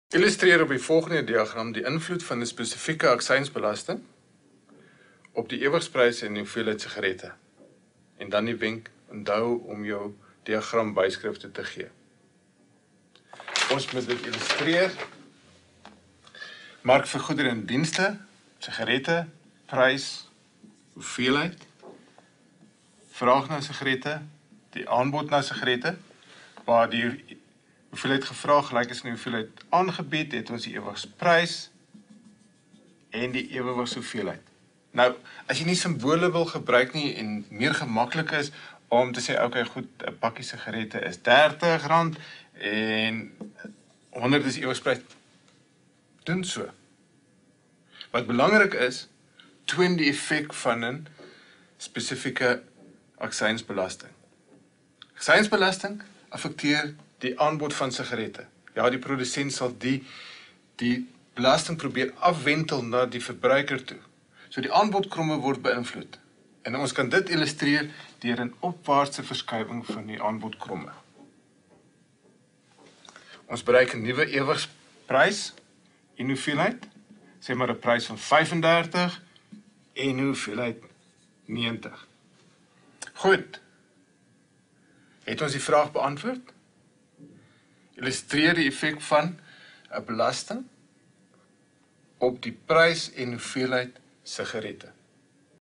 Illustreer op die volgende diagram die invloed van 'n spesifieke aksiesbelasting op die ewigprys en die hoeveelheid sigarette. En dan die wenk, onthou om jou diagram byskrifte te gee. Ons moet dit illustreer. Mark vir goedere en dienste, sigarette, prys, hoeveelheid, vraag na sigarette, die aanbod na sigarette, waar die hoeveelheid gevra gelyk is aan die hoeveelheid aangebied, het ons die ewigsprys en die ewig hoeveelheid. Nou, as jy nie simbole wil gebruik nie en meer gemaklik is om te sê, okay, goed, 'n pakkie sigarette is R30 en 100 is die ewigsprys, doen so. Wat belangrik is, toon die effek van 'n spesifieke aksiesbelasting. Aksiesbelasting affekteer die aanbod van sigarette. Ja, die produsent sal die belasting probeer afwentel na die verbruiker toe. So die aanbodkromme word beïnvloed. En ons kan dit illustreer deur 'n opwaartse verskywing van die aanbodkromme. Ons bereik 'n nuwe ewigsprys en hoeveelheid, sê maar 'n prys van 35 en hoeveelheid 90. Goed. Het ons die vraag beantwoord? Illustreer die effek van 'n belasting op die prys en hoeveelheid sigarette.